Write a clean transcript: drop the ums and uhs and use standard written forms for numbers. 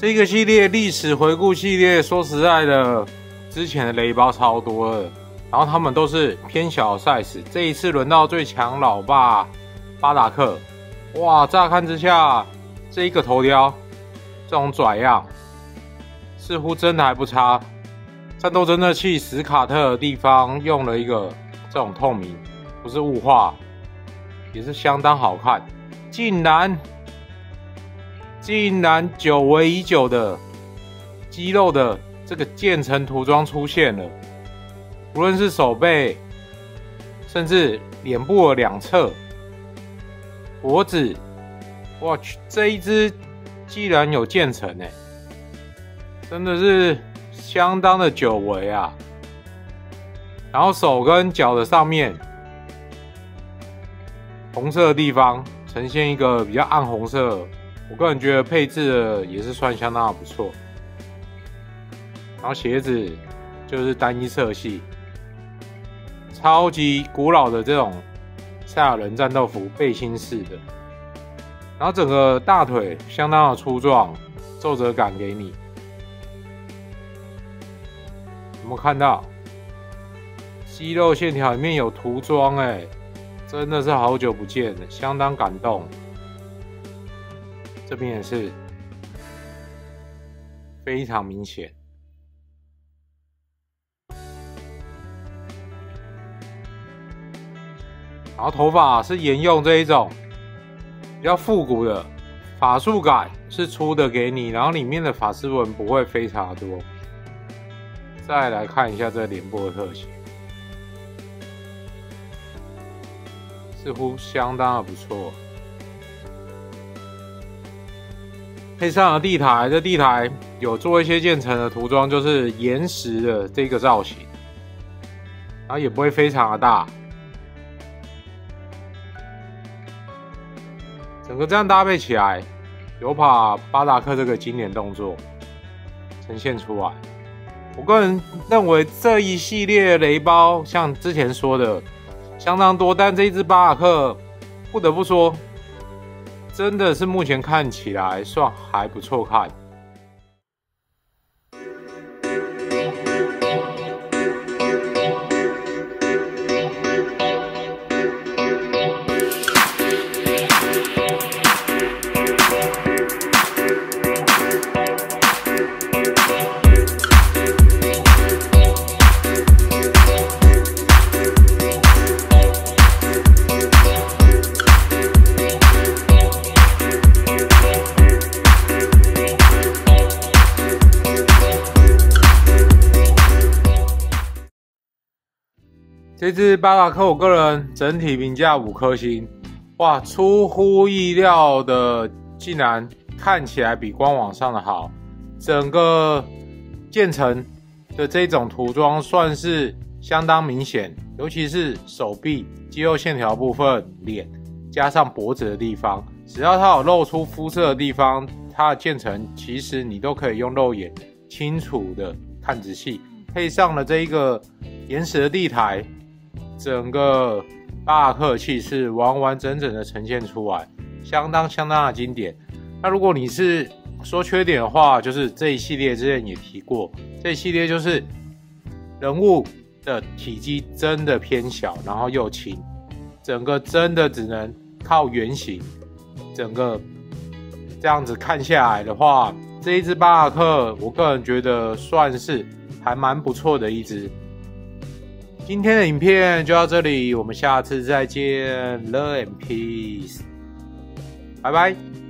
这个系列历史回顾系列，说实在的，之前的雷包超多了，然后他们都是偏小 size。这一次轮到最强老爸巴达克，哇！乍看之下，这一个头雕这种拽样，似乎真的还不差。战斗侦测器史卡特的地方用了一个这种透明，不是雾化，也是相当好看。竟然久违已久的肌肉的这个渐层涂装出现了，无论是手背，甚至脸部的两侧、脖子，哇，这一只既然有渐层欸，真的是相当的久违啊。然后手跟脚的上面，红色的地方呈现一个比较暗红色，我个人觉得配置的也是算相当的不错。然后鞋子就是单一色系，超级古老的这种赛亚人战斗服背心式的。然后整个大腿相当的粗壮，皱褶感给你。有没有看到肌肉线条里面有涂装欸？真的是好久不见了，相当感动。这边也是非常明显。然后头发是沿用这一种比较复古的发束感，是粗的给你，然后里面的发丝纹不会非常的多。再来看一下这脸部的特写，似乎相当的不错。配上了地台，这地台有做一些渐层的涂装，就是岩石的这个造型，然后也不会非常的大。整个这样搭配起来，有把巴达克这个经典动作呈现出来。我个人认为这一系列雷包，像之前说的相当多，但这一只巴达克不得不说，真的是目前看起来算还不错看。这只巴达克，我个人整体评价5颗星，哇，出乎意料的，竟然看起来比官网上的好。整个渐层的这种涂装算是相当明显，尤其是手臂肌肉线条部分、脸加上脖子的地方，只要它有露出肤色的地方，它的渐层其实你都可以用肉眼清楚的看仔细。配上了这一个岩石的地台，整个巴达克的气势完完整整的呈现出来，相当的经典。那如果你是说缺点的话，就是这一系列之前也提过，这一系列就是人物的体积真的偏小，然后又轻，整个真的只能靠原型。整个这样子看下来的话，这一只巴达克我个人觉得算是还蛮不错的一只。今天的影片就到这里，我们下次再见 ，Love and Peace， 拜拜。